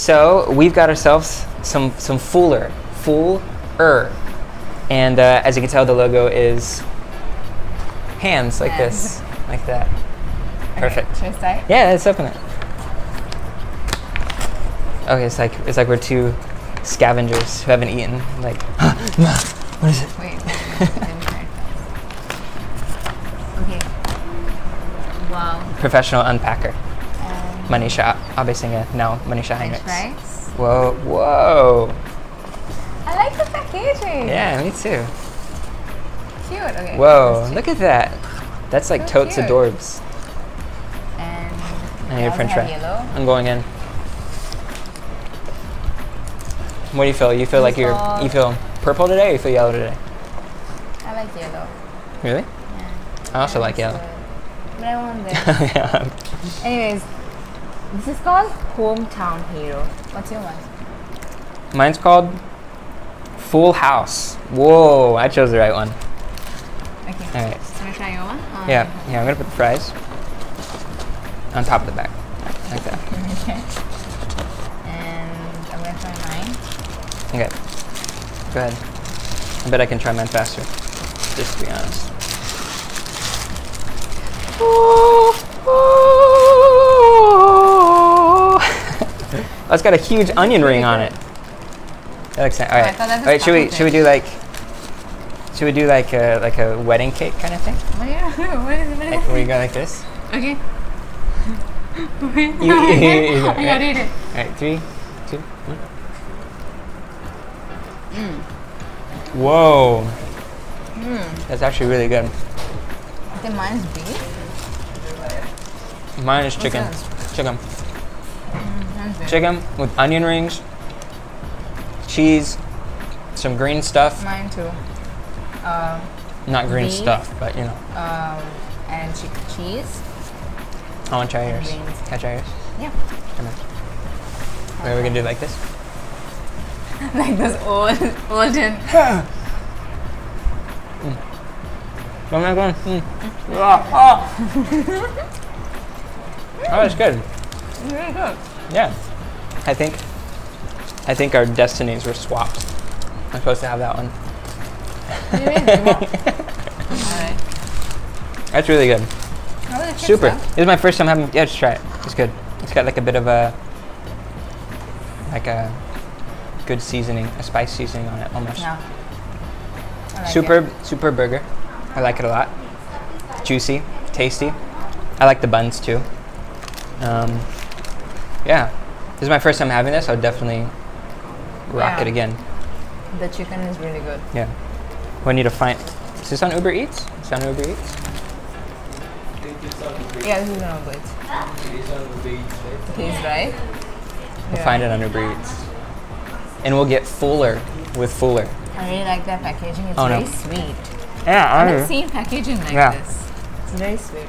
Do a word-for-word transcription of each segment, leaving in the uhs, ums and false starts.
So we've got ourselves some some Fuller, Fuller, and uh, as you can tell, the logo is hands like Hands. this, like that. Perfect. Okay, should I start? Yeah, let's open it. Okay, it's like it's like we're two scavengers who haven't eaten. Like, what is it? Wait, let me try it first. Okay. Wow. Professional unpacker. And Manisha Abesinga, now Manisha French Heinrichs. fries. Whoa, whoa. I like the packaging. Yeah, me too. Cute. Okay. Whoa, let's look at that. That's like So totes cute. adorbs. And I need a also French have fry. yellow. I'm going in. What do you feel? You feel like you're Default. you feel purple today, or you feel yellow today? I like yellow. Really? Yeah. I also Yeah, like it's yellow. good. But I want this. Yeah. Anyways, this is called Hometown Hero. What's your one? Mine's called Full House. Whoa, I chose the right one. Okay. All right. So I'm gonna try your one. Um, Yeah, yeah. I'm gonna put the fries on top of the bag, like that. Okay. And I'm gonna try mine. Okay. Go ahead. I bet I can try mine faster. Just to be honest. Oh, it's got a huge onion ring on it. That looks nice. All Oh, I right. thought that was All right. Should we should we do chocolate. like should we do like a like a wedding cake kind of thing? What do you what is it? What is Like, where you go like this? Okay. You- you- you go, I gotta eat it. All right. Three, two, one. Mm. Whoa. Mm. That's actually really good. I think mine's beef. Mine is chicken. What's Chicken. Mm, mine's beef. Chicken with onion rings, cheese, some green stuff. Mine too. Um, Not green beef. stuff, but you know. um, and che- cheese. I want to try yours. Greens. Can I try yours? Yeah. Come on. Wait, are we gonna do it like this? Like those old, olden. mm. Oh my god. Mm. Ah, ah. Oh, it's good. It's really good. Yeah. I think. I think our destinies were swapped. I'm supposed to have that one. Alright. That's really good. How was the chips, Super. though? This is my first time having. Yeah, just try it. It's good. It's got like a bit of a, like a, good seasoning, a spice seasoning on it almost. Yeah. I like super, it. super burger. I like it a lot. Juicy, tasty. I like the buns too. Um, yeah, this is my first time having this. I would definitely rock Yeah. it again. The chicken is really good. Yeah. We need to find. Is this on Uber Eats? Is it on Uber Eats? Yeah, this is one of it. Please, right? We'll Yeah. find it on Uber Eats. And we'll get Fuller with Fuller. I really like that packaging. It's Oh, no. very sweet. Yeah, I haven't seen packaging like Yeah. this. It's very sweet.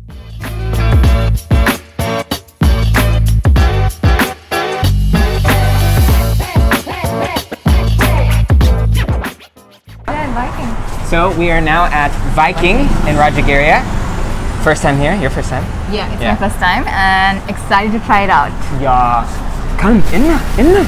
Yeah, Viking. So we are now at Viking in Rajagaria. First time here? Your first time? Yeah, it's Yeah. my first time and excited to try it out. Yeah. Come in, in.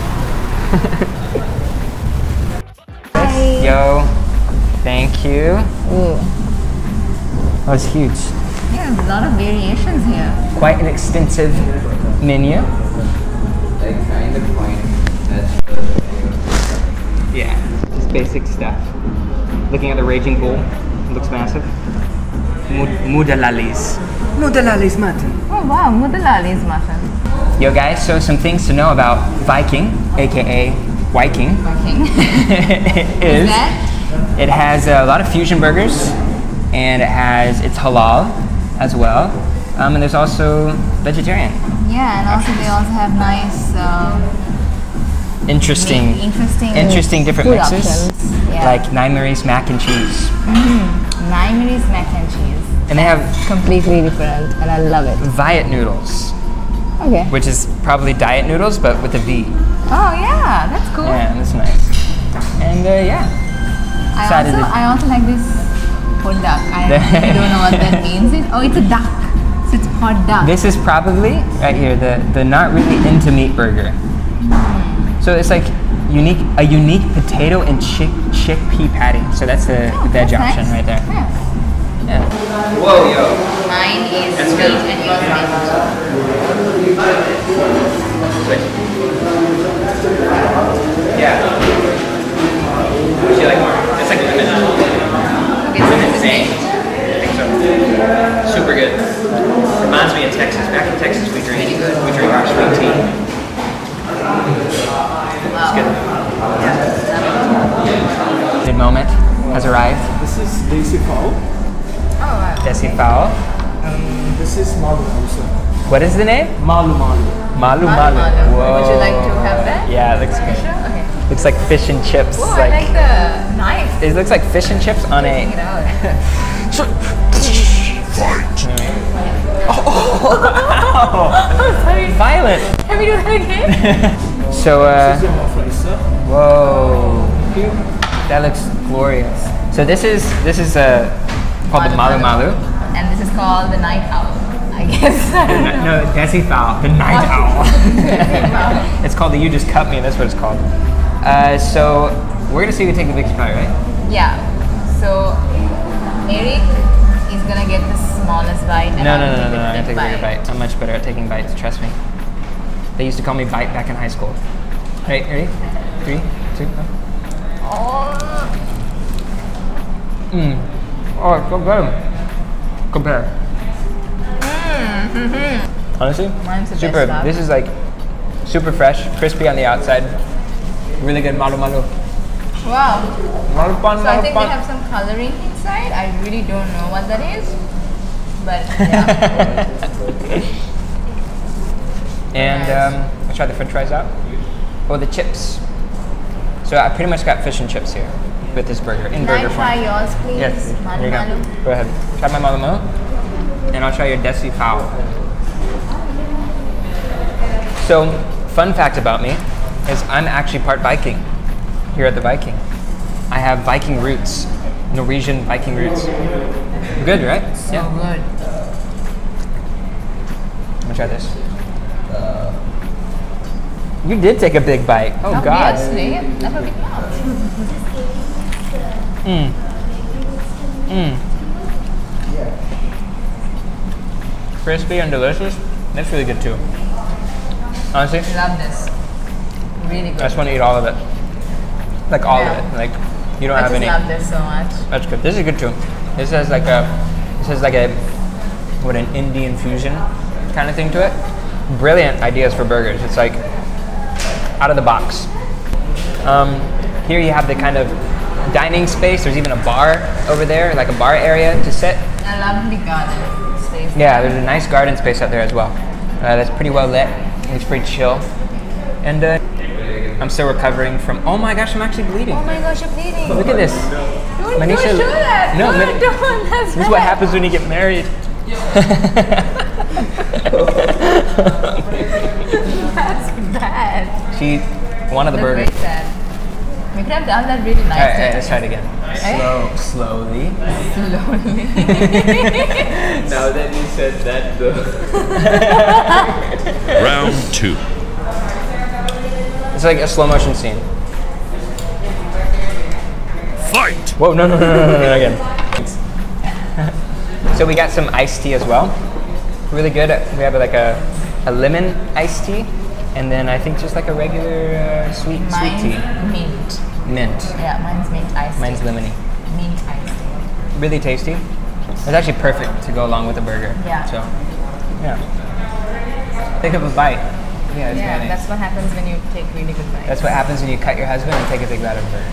Hi. Yo, thank you. Ooh. That was huge. Yeah, there's a lot of variations here. Quite an extensive menu. Yeah, just basic stuff. Looking at the Raging Bull, it looks massive. Mudalalis. Mudalalis mutton. Oh wow, Mudalali's muffin. Yo guys, so some things to know about Viking, aka Viking, Viking. is that? it has a lot of fusion burgers, and it has it's halal as well, um, and there's also vegetarian. Yeah, and also they also have nice, um, Interesting, Maybe interesting interesting different food mixes, options, yeah. like Naimaris mac and cheese, Naimaris mac and cheese. and they have Completely different, and I love it. Viet noodles, Okay. which is probably diet noodles but with a V. Oh yeah, that's cool. Yeah, that's nice. And uh, yeah, I Excited also to- I also like this hodak. I really don't know what that means. It, oh, it's a duck. So it's hot duck. This is probably right here the the not really into meat burger. Mm. So it's like unique a unique potato and chick chickpea patty. So that's the Oh, veg that's option nice. right there. Yeah. Yeah. Whoa, yo. Mine is That's sweet good. and yours mint. Switch. Yeah. What do you like more? It's like lemon. Okay, so this is Same. mint. I think so. Super good. Reminds me of Texas. Back in Texas, we drink we drink our sweet tea. Wow. It's good. Good moment has arrived. This is Desi Fowl. Oh, wow. Desi fowl. And this is Malu also. What is the name? Malu Malu. Malu Malu, malu. malu. Whoa. Would you like to have that? Yeah, it looks good. Sure? Okay. Looks like fish and chips. Oh, I like the knife. It looks like fish and chips on Taking it a. out. Oh, Sorry. violent. Can we do that again? So, This is uh, your more fries, sir. whoa, that looks glorious. So this is this is uh, called the malu malu. And this is called the night owl, I guess. I don't know. No, Desi fowl, the night owl. Desi fowl. It's called the you just cut me. That's what it's called. Uh, so we're gonna see who take the biggest bite, right? Yeah. So Eric is gonna get the smallest bite. And No, I'll no, no, take no, the no. I big take a bigger bite. I'm much better at taking bites. Trust me. They used to call me Bite back in high school. Right, ready? Three, two, one. Oh. Mmm. Oh, it's so good. Compare. Mm-hmm. Honestly, Mine's the super. best, This is like super fresh, crispy on the outside. Really good malu malu. Wow. Malu pan, So I malu think they pan. have some coloring inside. I really don't know what that is. But yeah. And Nice. um, let's try the french fries out. Oh, the chips. So I pretty much got fish and chips here with this burger, in Can I burger try form. yours, please? Yes, Malu here you malu. go. Go ahead. Try my malu malu, and I'll try your desi fowl. So, fun fact about me is I'm actually part Viking here at the Viking. I have Viking roots, Norwegian Viking roots. Good, right? So good. I'm gonna try this. You did take a big bite. Oh God. Obviously. That's a big mouth. Mmm. Mmm. Crispy and delicious. That's really good too. Honestly, Love this. Really good. I just want to eat all of it. Like all Yeah. of it. Like you don't I have just any. love this so much. That's good. This is good too. This has like a, this has like a, what, an Indian fusion kind of thing to it. Brilliant ideas for burgers. It's like out of the box. Um, here you have the kind of dining space. There's even a bar over there, like a bar area to sit. I love the garden space. Yeah, there's a nice garden space out there as well. Uh, that's pretty well lit. It's pretty chill. And uh, I'm still recovering from. Oh my gosh, I'm actually bleeding. Oh my gosh, you're bleeding. Look at this. Don't, Manisha, don't show that. no, no, Mani- don't. That's This is what happens when you get married. That's bad. She wanted the That's burger. very sad. We could have done that really All right, all right, nicely. let's try it again. Slow, slowly. Slowly. Now that you said that, though. Round two. It's like a slow motion scene. Fight! Whoa, no, no, no, no, no, no, again. So we got some iced tea as well. Really good. We have like a, a lemon iced tea, and then I think just like a regular uh, sweet Mine's sweet tea. mint. Mint. Yeah, mine's mint iced Mine's tea. lemony. Mint iced tea. Really tasty. It's actually perfect to go along with the burger. Yeah. So, yeah. Pick up a bite. Yeah, it's Yeah, very nice. that's what happens when you take really good bites. That's what happens when you cut your husband and take a big bite of a burger.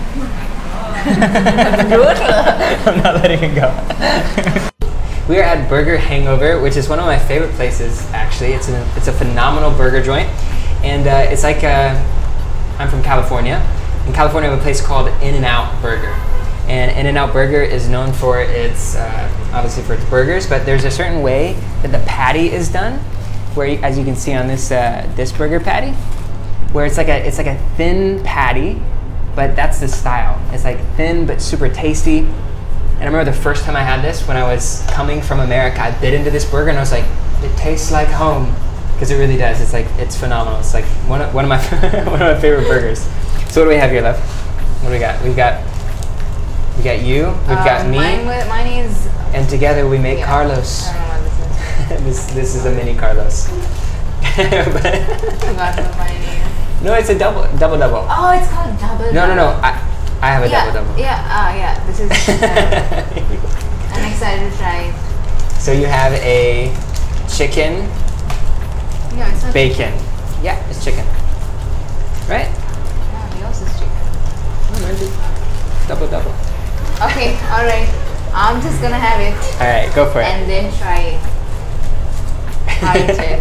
I'm not letting it go. We are at Burger Hangover, which is one of my favorite places, actually. It's a, it's a phenomenal burger joint. And uh, it's like, uh, I'm from California. In California, we have a place called In-N-Out Burger. And In-N-Out Burger is known for its, uh, obviously for its burgers, but there's a certain way that the patty is done, where, you, as you can see on this uh, this burger patty, where it's like a it's like a thin patty, but that's the style. It's like thin but super tasty. And I remember the first time I had this when I was coming from America, I bit into this burger and I was like, It tastes like home. Because it really does. It's like, it's phenomenal. It's like one of, one of my one of my favorite burgers. So what do we have here, love? What do we got? We've got we got you. We've um, got me. Mine, mine is. And together we make Yeah, Carlos. I don't know what this is. this this is a mini Carlos. I forgot what mine is. No, it's a double double double. Oh, it's called double. No, no, no. I I have a yeah, double double. Yeah. Ah, uh, yeah. This is. Uh, I'm excited to try it. So you have a chicken. No, it's not Bacon. Yeah, it's chicken. Right? Yeah, yours is chicken. Oh, mine's a double double. Okay, alright. I'm just gonna have it. Alright, go for it. And then try it. Bite it.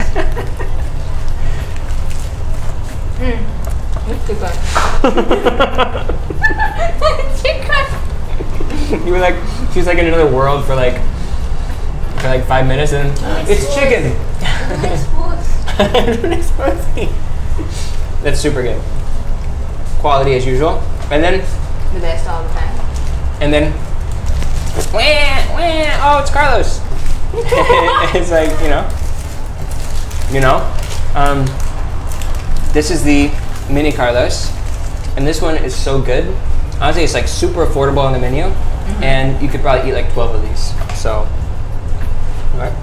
Mmm. It's chicken. Chicken. You were like, she was like in another world for like, for like five minutes and then, it's chicken. That's super good. Quality as usual. And then The best all the time. and then wah, wah, oh, it's Carlos. It's like, you know. You know? Um, this is the mini Carlos. And this one is so good. Honestly, it's like super affordable on the menu. Mm-hmm. And you could probably eat like twelve of these. So all right.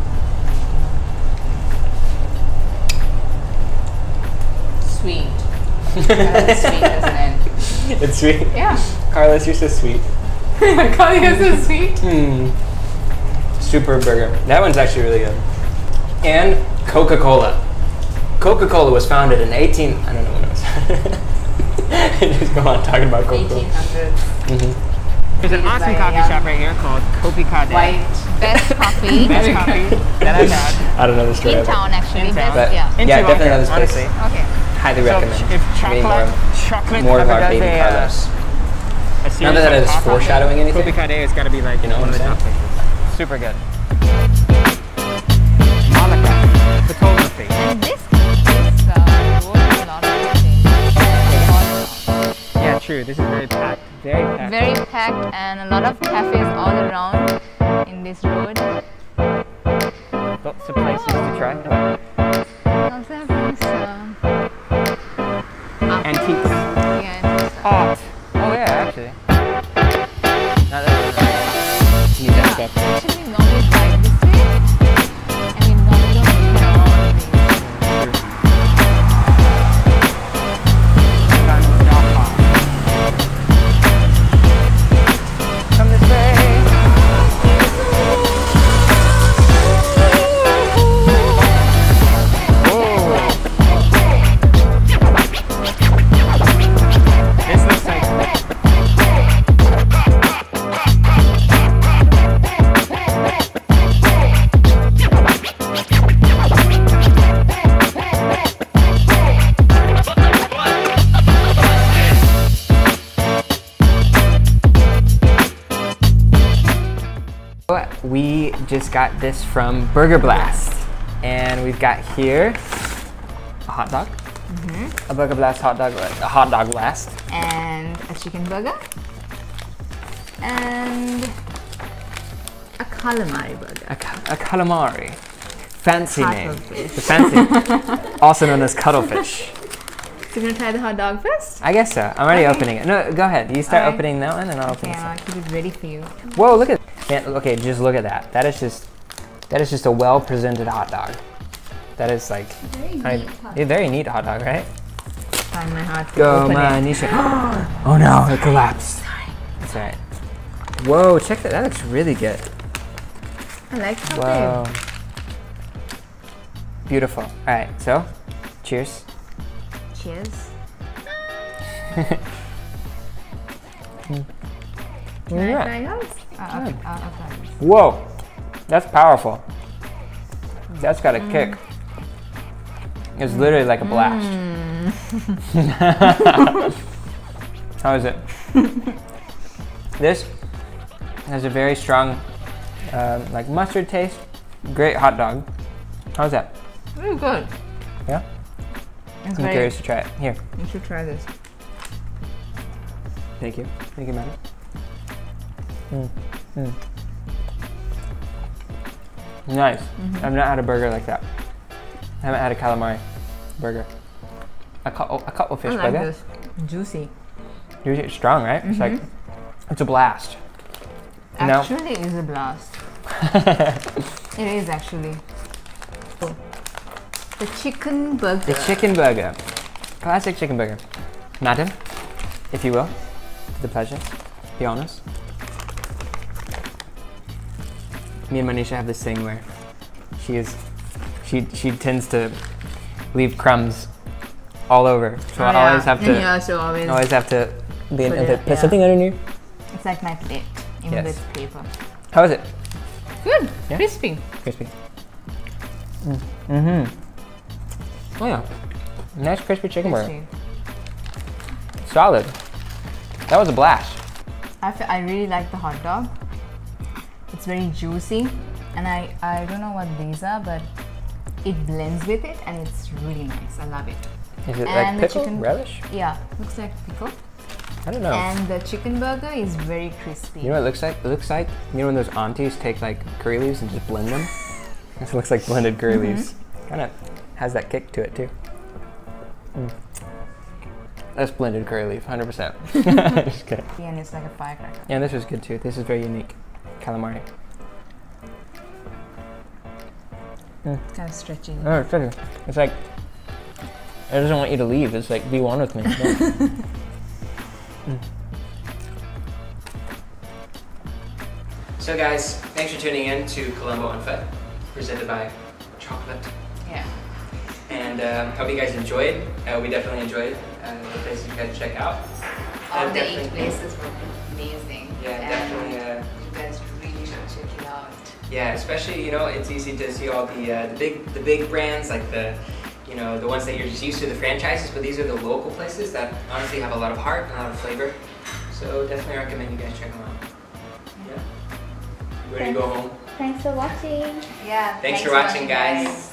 Sweet. It's sweet, isn't it? It's sweet. Yeah. Carlos, you're so sweet. Carlos is so sweet. Mm. Super burger. That one's actually really good. And Coca-Cola. Coca-Cola was founded in eighteen. I don't know when it was. Just go on talking about Coca-Cola. eighteen hundreds. Mm-hmm. There's an It's awesome like coffee young. shop right here called Chokolaate. White. Best coffee. Best coffee that I've had. I don't know the story. In of it. town, actually. In town. Best, But yeah. yeah, definitely know this place. honestly. Okay. Highly So recommend. if Getting chocolate, more, chocolate more of ever our does baby a, uh, Carlos. a Not series that of it is pop-up, foreshadowing anything. Chokolaate has got to be like You know one of what the I'm top things. Super good. Malacca, photography. And this, this uh, road has a lot of things. Yeah, true. This is very packed. Very packed. Very packed and a lot of cafes all around in this road. Lots of places to try. Also have things, uh, Antiques. yeah, Art. Oh yeah, actually. No, that's Need that yeah. stuff. Actually, we normally try this way, and we normally don't eat all of these. Come this way. This looks like We just got this from Burger Blast, and we've got here a hot dog, mm-hmm. a Burger Blast hot dog, a hot dog blast, And a chicken burger. And a calamari burger. a, ca- a calamari, fancy name, Cuttlefish. the fancy, also known as cuttlefish. So you're gonna try the hot dog first? I guess so. I'm already Okay. opening it. No, go ahead. You start Alright. opening that one, and I'll open Okay, this I'll one. keep it ready for you. Whoa! Look at man, okay. Just look at that. That is just that is just a well presented hot dog. That is like Very I, neat hot a very neat hot dog, right? Find my heart to Go, open it. Manisha. Oh no, it collapsed. That's right. Whoa, check that. That looks really good. I like something. Whoa. Beautiful. All right, so cheers. Cheers. What Can is I that? try yours? Uh, I'll, I'll, I'll try this. Whoa, that's powerful. That's got a kick. It's literally like a blast. How is it? This has a very strong, um, like mustard taste. Great hot dog. How's that? Very good. Yeah? It's I'm very, curious to try it. Here. You should try this. Thank you. Thank you, madam. Mm. Mm. Nice. Mm-hmm. I've not had a burger like that. I haven't had a calamari burger. A couple, a couple fish I like burger. this. Juicy. Usually it's strong, right? It's like, it's a blast. You know? Actually, it is a blast. It is actually. Oh. The chicken burger. The chicken burger. Classic chicken burger. Madam, if you will, the pleasure, the honors. Me and Manisha have this thing where she is, she she tends to leave crumbs all over. So Oh, I yeah. always have to, And you also always always have to be in, put put, it- put yeah. something underneath. It's like my plate in Yes. this paper. How is it? Good. Yeah? Crispy. Crispy. Mm. Mm-hmm. Oh yeah. Nice crispy chicken burger. Crispy. Solid. That was a blast. I, fe- I really like the hot dog. It's very juicy, and I, I don't know what these are, but it blends with it, and it's really nice. I love it. Is it And the like pickle? chicken- Relish? Yeah, looks like pickle. I don't know. And the chicken burger is very crispy. You know what it looks like? It looks like, you know when those aunties take like curry leaves and just blend them? It looks like blended curry Mm-hmm. leaves. Kind of has that kick to it too. Mm. That's blended curry leaf, one hundred percent. Just kidding. And it's like a firecracker. Yeah, this was good too. This is very unique. Calamari. It's kind of stretchy. Oh, it's good. It's like, it doesn't want you to leave. It's like, be one with me. Mm. So guys, thanks for tuning in to Colombo on Foot, presented by Chokolaate. Yeah. And um, hope you guys enjoyed. Uh, we definitely enjoyed uh, the places you guys check out. All Uh, the eight definitely- places were amazing. Yeah, and definitely. Uh, you guys really should check it out. yeah, especially you know it's easy to see all the uh, the big the big brands like the you know the ones that you're just used to, the franchises. But these are the local places that honestly have a lot of heart and a lot of flavor. So definitely recommend you guys check them out. Yeah. You ready to go home? Thanks for watching. Yeah. Thanks for watching, guys.